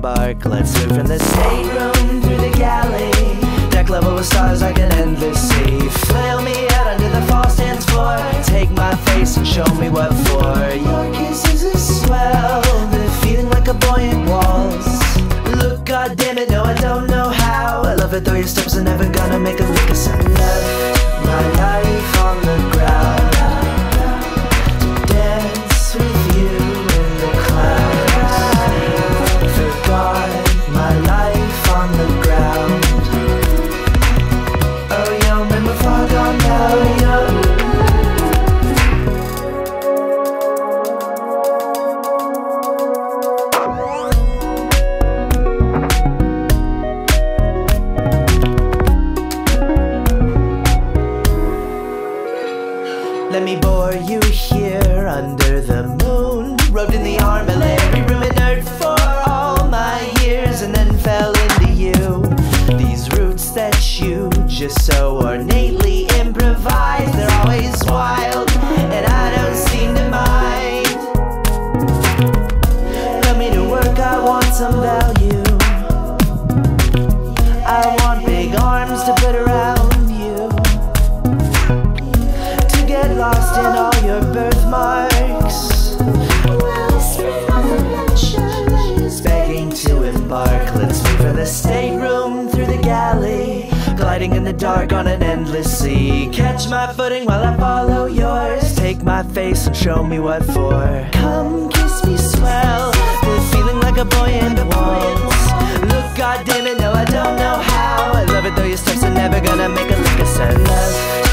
embark. Let's move from the stateroom through the galley. Deck level with stars like an endless sea. Flail me out under the fall stands for. Take my face and show me what for. Your kisses are swell, they're feeling like a buoyant waltz. Look, goddammit, no I don't know how. I love it though your steps are never gonna make a lick of sense. Left my life on the ground to dance with you in the clouds. Forgot my life on the ground. Oh yo, remember far gone now, yo. Let me bore you here under the moon. Robed in the armillary, room inert for all my years, and then fell into you. These roots that you just so ornately improvise, they're always wild, and I don't seem to mind. Put me to work, I want some value. I want big arms to put around you, get lost in all your birthmarks. Begging to embark. Let's move from the stateroom through the galley, gliding in the dark on an endless sea. Catch my footing while I follow yours. Take my face and show me what for. Come kiss me swell, we're feeling like a buoyant waltz. Look, goddammit, no I don't know how. I love it though your steps are never gonna make a lick of sense.